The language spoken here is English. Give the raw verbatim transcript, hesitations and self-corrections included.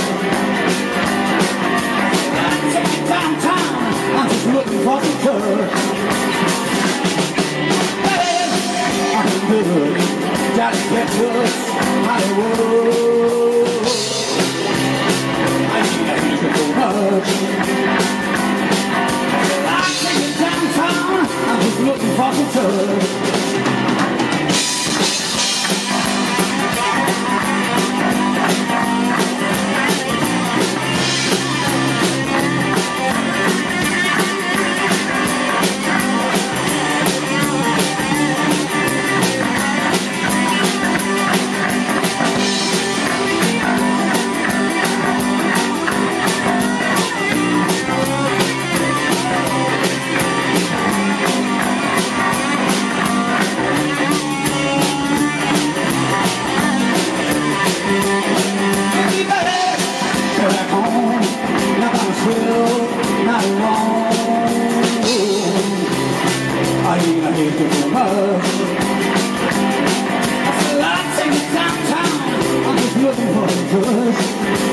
Looking for some courage. Hey, I'm good. Johnny Texas, Hollywood. I ain't asking for much. I'm taking downtown. I'm just looking for some courage. Not alone. I ain't a hate too much. I said, I'm taking downtown. I'm just looking for the push.